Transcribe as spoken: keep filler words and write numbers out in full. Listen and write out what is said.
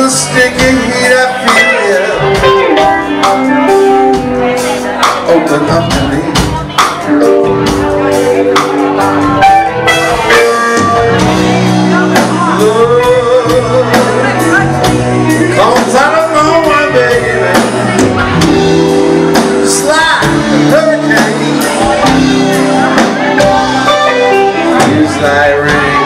the sticky heat I feel. Open up to me. Cause I don't know my baby, just like a hurricane, feels like rain.